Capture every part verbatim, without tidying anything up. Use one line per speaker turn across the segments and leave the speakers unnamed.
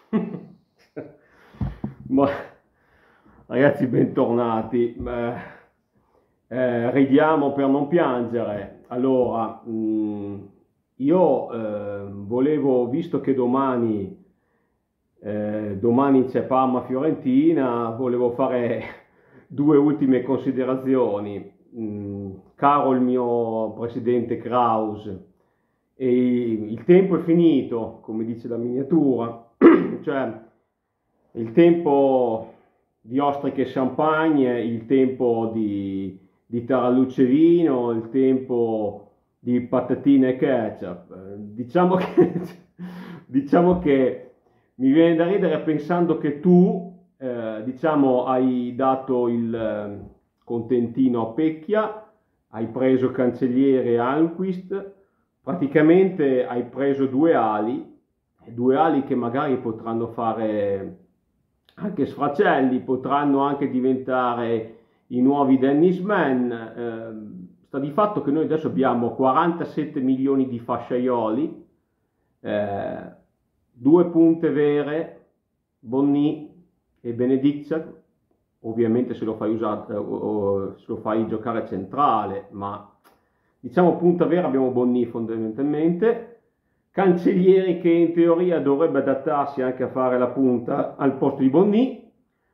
Ma ragazzi, bentornati. Eh, eh, ridiamo per non piangere. Allora, mh, io eh, volevo, visto che domani, eh, domani c'è Parma-Fiorentina, volevo fare due ultime considerazioni. Mh, caro il mio presidente Kraus, e il tempo è finito, come dice la miniatura, cioè il tempo di ostriche e champagne, il tempo di, di tarallucce e vino, il tempo di patatine e ketchup. Eh, Diciamo che, diciamo che mi viene da ridere pensando che tu, eh, diciamo, hai dato il eh, contentino a Pecchia, hai preso Cancelliere e Almquist, praticamente hai preso due ali, due ali che magari potranno fare anche sfracelli, potranno anche diventare i nuovi Dennis Man. Eh, sta di fatto che noi adesso abbiamo quarantasette milioni di fasciaioli, eh, due punte vere, Bonni e Benediccia, ovviamente se lo fai usare, o, o, se lo fai giocare centrale, ma diciamo punta vera abbiamo Bonni fondamentalmente, Cancellieri che in teoria dovrebbe adattarsi anche a fare la punta al posto di Bonni.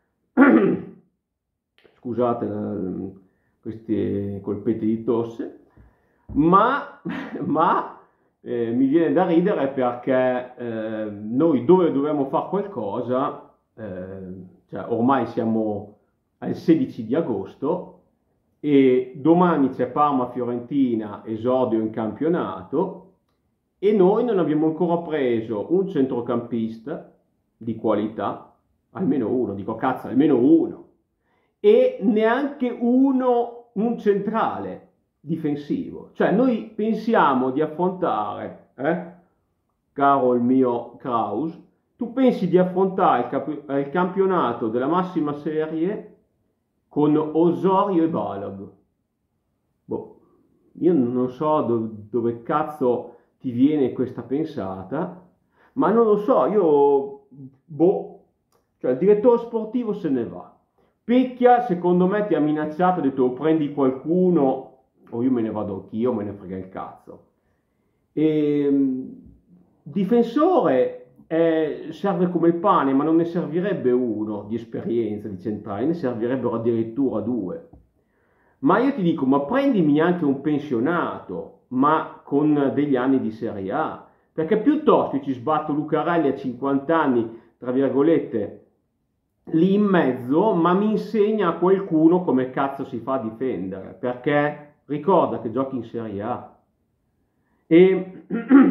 Scusate eh, questi colpetti di tosse, ma, ma eh, mi viene da ridere perché eh, noi dove dobbiamo fare qualcosa, eh, cioè ormai siamo al sedici di agosto e domani c'è Parma-Fiorentina, esordio in campionato, e noi non abbiamo ancora preso un centrocampista di qualità, almeno uno, dico cazzo, almeno uno, e neanche uno, un centrale difensivo. Cioè noi pensiamo di affrontare, eh, caro il mio Kraus, tu pensi di affrontare il, cap- il campionato della massima serie con Osorio e Balog. Boh, io non so do- dove cazzo ti viene questa pensata, ma non lo so, io, boh, cioè il direttore sportivo se ne va. Pecchia, secondo me, ti ha minacciato, ha detto o prendi qualcuno o io me ne vado anch'io, me ne frega il cazzo. E, difensore eh, serve come il pane, ma non ne servirebbe uno di esperienza, di centrale, ne servirebbero addirittura due. Ma io ti dico, ma prendimi anche un pensionato, ma con degli anni di Serie A, perché piuttosto ci sbatto Lucarelli a cinquanta anni, tra virgolette, lì in mezzo, ma mi insegna a qualcuno come cazzo si fa a difendere, perché ricorda che giochi in Serie A. E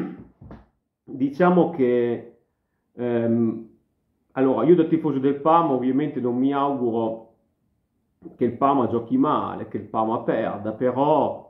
diciamo che, ehm, allora, io da tifoso del Parma ovviamente non mi auguro che il Parma giochi male, che il Parma perda, però,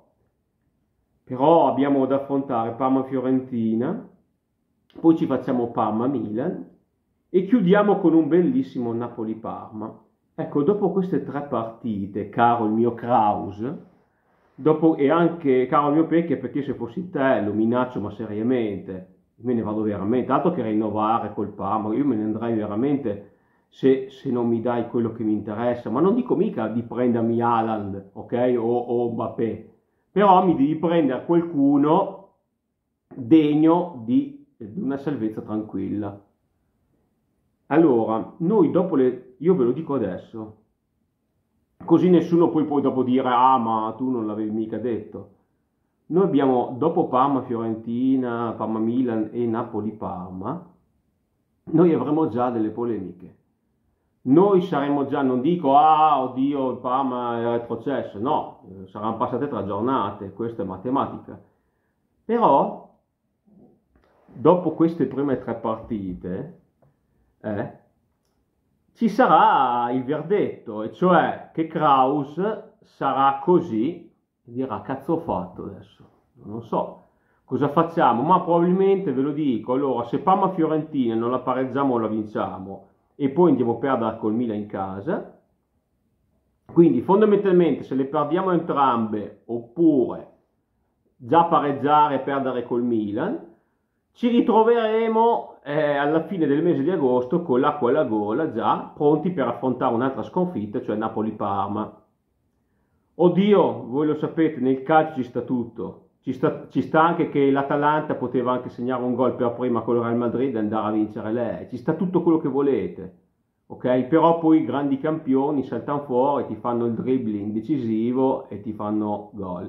però abbiamo da affrontare Parma-Fiorentina, poi ci facciamo Parma-Milan e chiudiamo con un bellissimo Napoli-Parma. Ecco, dopo queste tre partite, caro il mio Kraus, dopo, e anche caro il mio Pecchia, perché se fossi te lo minaccio ma seriamente, me ne vado veramente, altro che rinnovare col Parma, io me ne andrei veramente se, se non mi dai quello che mi interessa, ma non dico mica di prendermi Haaland, ok, o, o Mbappé, però mi devi prendere qualcuno degno di, di una salvezza tranquilla. Allora, noi dopo le, io ve lo dico adesso, così nessuno poi può dopo dire, ah ma tu non l'avevi mica detto. Noi abbiamo, dopo Parma-Fiorentina, Parma-Milan e Napoli-Parma, noi avremo già delle polemiche. Noi saremo già, non dico, ah, oddio, il Parma è retrocesso, no, eh, saranno passate tre giornate, questa è matematica. Però, dopo queste prime tre partite, eh, ci sarà il verdetto, e cioè che Kraus sarà così, e dirà, cazzo ho fatto adesso? Non so, cosa facciamo? Ma probabilmente, ve lo dico, allora, se Parma-Fiorentina non la pareggiamo o la vinciamo, e poi andiamo a perdere col Milan in casa, quindi fondamentalmente se le perdiamo entrambe oppure già pareggiare e perdere col Milan, ci ritroveremo eh, alla fine del mese di agosto con l'acqua alla gola già pronti per affrontare un'altra sconfitta, cioè Napoli-Parma. Oddio, voi lo sapete, nel calcio ci sta tutto, ci sta, ci sta anche che l'Atalanta poteva anche segnare un gol per prima con il Real Madrid e andare a vincere lei, ci sta tutto quello che volete, ok? Però poi i grandi campioni saltano fuori, ti fanno il dribbling decisivo e ti fanno gol.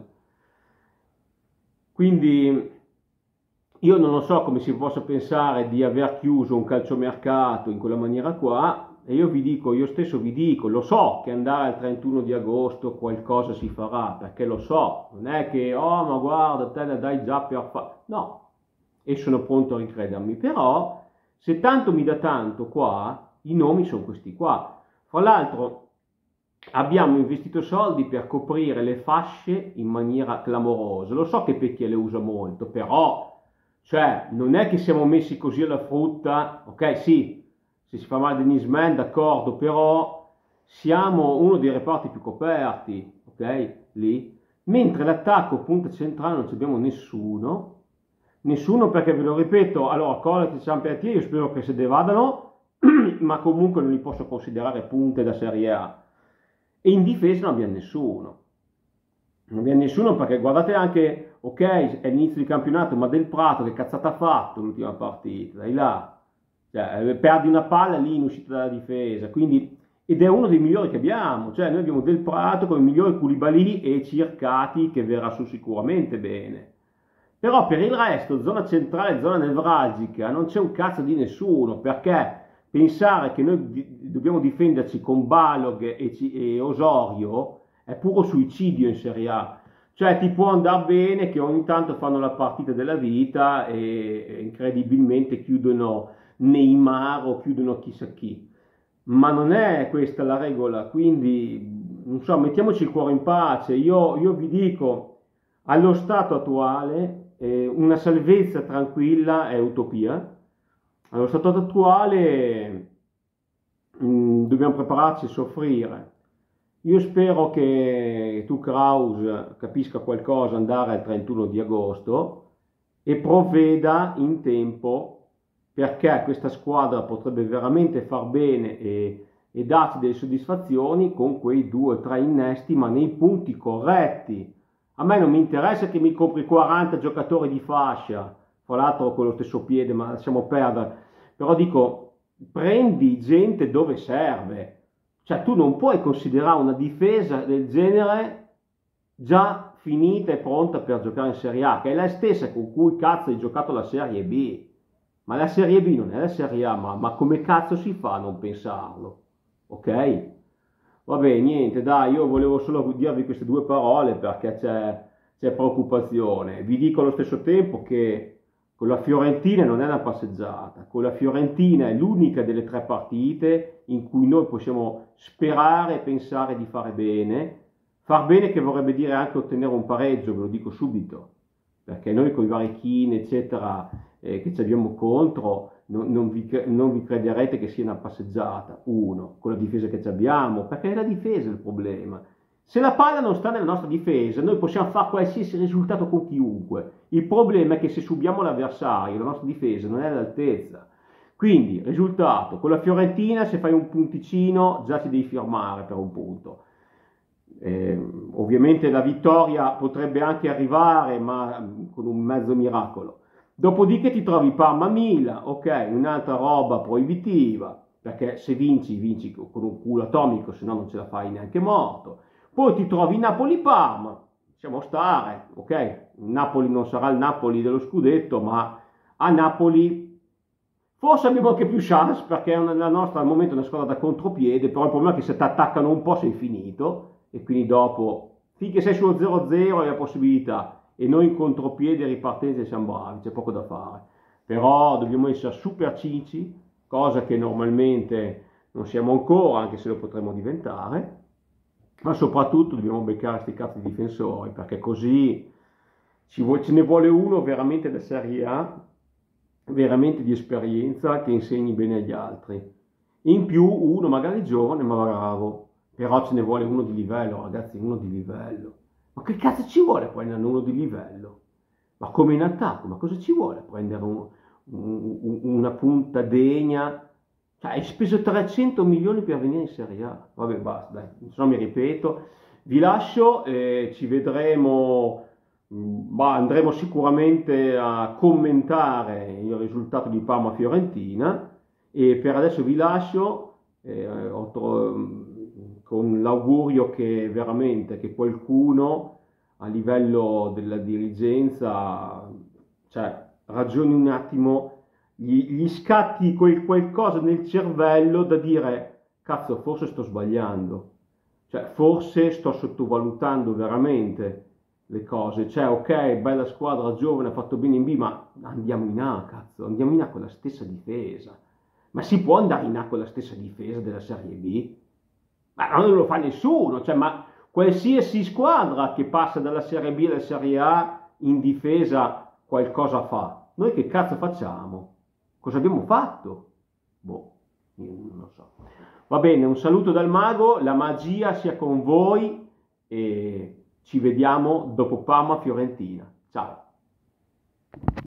Quindi io non lo so come si possa pensare di aver chiuso un calciomercato in quella maniera qua, e io vi dico, io stesso vi dico, lo so che andare al trentuno di agosto qualcosa si farà, perché lo so, non è che, oh ma guarda, te ne dai già per fare, no, e sono pronto a ricredermi, però se tanto mi dà tanto qua, i nomi sono questi qua. Fra l'altro abbiamo investito soldi per coprire le fasce in maniera clamorosa, lo so che Pecchia le usa molto, però cioè, non è che siamo messi così alla frutta, ok, sì, se si fa male Denis Man, d'accordo, però siamo uno dei reparti più coperti, ok, lì, mentre l'attacco punta centrale non abbiamo nessuno, nessuno perché ve lo ripeto, allora, Collet e Ciampiatier io spero che se ne vadano, ma comunque non li posso considerare punte da Serie A, e in difesa non abbiamo nessuno. Non abbiamo nessuno perché guardate anche, ok, è l'inizio di campionato, ma Del Prato che cazzata ha fatto l'ultima partita, dai là, cioè, perdi una palla lì in uscita dalla difesa, quindi, ed è uno dei migliori che abbiamo, cioè noi abbiamo Del Prato come migliore Koulibaly e Circati che verrà su sicuramente bene, però per il resto, zona centrale, zona nevralgica, non c'è un cazzo di nessuno, perché pensare che noi di dobbiamo difenderci con Balog e, e Osorio è puro suicidio in Serie A, cioè ti può andare bene che ogni tanto fanno la partita della vita e, e incredibilmente chiudono Neymar o chiudono chissà chi, ma non è questa la regola, quindi non so, mettiamoci il cuore in pace, io, io vi dico, allo stato attuale eh, una salvezza tranquilla è utopia, allo stato attuale mh, dobbiamo prepararci a soffrire. Io spero che tu, Kraus, capisca qualcosa andare al trentuno di agosto e provveda in tempo, perché questa squadra potrebbe veramente far bene e, e darci delle soddisfazioni con quei due o tre innesti, ma nei punti corretti. A me non mi interessa che mi compri quaranta giocatori di fascia, fra l'altro con lo stesso piede, ma lasciamo perdere. Però dico, prendi gente dove serve. Cioè tu non puoi considerare una difesa del genere già finita e pronta per giocare in Serie A, che è la stessa con cui cazzo hai giocato la Serie B. Ma la Serie B non è la Serie A, ma, ma come cazzo si fa a non pensarlo? Ok? Vabbè, niente, dai, io volevo solo dirvi queste due parole perché c'è, c'è preoccupazione. Vi dico allo stesso tempo che con la Fiorentina non è una passeggiata, con la Fiorentina è l'unica delle tre partite in cui noi possiamo sperare e pensare di fare bene. Far bene che vorrebbe dire anche ottenere un pareggio, ve lo dico subito, perché noi con i vari Keane, eccetera, eh, che ci abbiamo contro, non, non, vi, non vi crederete che sia una passeggiata, uno, con la difesa che abbiamo, perché è la difesa il problema. Se la palla non sta nella nostra difesa, noi possiamo fare qualsiasi risultato con chiunque. Il problema è che se subiamo l'avversario, la nostra difesa non è all'altezza. Quindi, risultato, con la Fiorentina se fai un punticino già ti devi firmare per un punto. Eh, ovviamente la vittoria potrebbe anche arrivare, ma con un mezzo miracolo. Dopodiché ti trovi Parma-Milan, ok, un'altra roba proibitiva, perché se vinci, vinci con un culo atomico, se no non ce la fai neanche morto. Poi ti trovi Napoli-Parma, lasciamo stare, ok? Napoli non sarà il Napoli dello scudetto, ma a Napoli forse abbiamo anche più chance, perché la nostra al momento è una squadra da contropiede, però il problema è che se ti attaccano un po' sei finito, e quindi dopo, finché sei sullo zero zero hai la possibilità, e noi in contropiede e ripartenza siamo bravi, c'è poco da fare. Però dobbiamo essere super cici, cosa che normalmente non siamo ancora, anche se lo potremmo diventare, ma soprattutto dobbiamo beccare questi cazzo di difensori, perché così ci vuole, ce ne vuole uno veramente da Serie A, veramente di esperienza, che insegni bene agli altri. In più uno magari giovane ma bravo, però ce ne vuole uno di livello, ragazzi, uno di livello. Ma che cazzo ci vuole poi uno di livello? Ma come in attacco, ma cosa ci vuole prendere un, un, una punta degna? Cioè, hai speso trecento milioni per venire in Serie A. Vabbè, basta, dai, insomma mi ripeto. Vi lascio, eh, ci vedremo, bah, andremo sicuramente a commentare il risultato di Parma-Fiorentina e per adesso vi lascio eh, con l'augurio che veramente che qualcuno a livello della dirigenza, cioè, ragioni un attimo, gli, gli scatti quel qualcosa nel cervello da dire, cazzo, forse sto sbagliando, cioè, forse sto sottovalutando veramente le cose, cioè, ok, bella squadra, giovane, ha fatto bene in B, ma andiamo in A, cazzo, andiamo in A con la stessa difesa. Ma si può andare in A con la stessa difesa della Serie B? Ma non lo fa nessuno, cioè, ma qualsiasi squadra che passa dalla Serie B alla Serie A in difesa qualcosa fa. Noi che cazzo facciamo? Cosa abbiamo fatto? Boh, io non lo so. Va bene, un saluto dal mago, la magia sia con voi e ci vediamo dopo Parma-Fiorentina. Ciao.